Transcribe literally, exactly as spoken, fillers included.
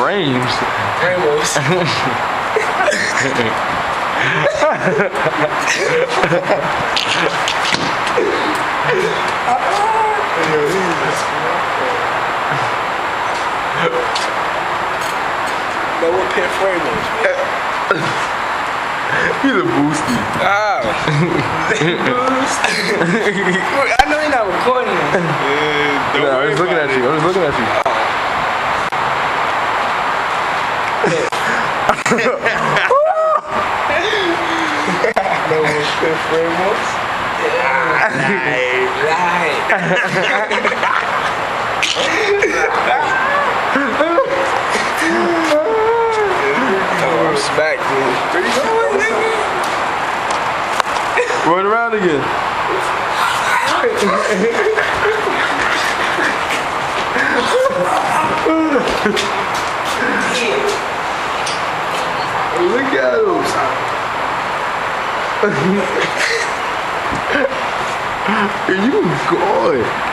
frames. Ramos. No, what pin Ramos? He's a boosty. Oh. I know you're not recording this. Yeah, nah, I'm just looking at you. I'm just looking at you. No more pin Ramos? Right, right. Oh, I'm smacked, dude. Run around again. Look at him. You going?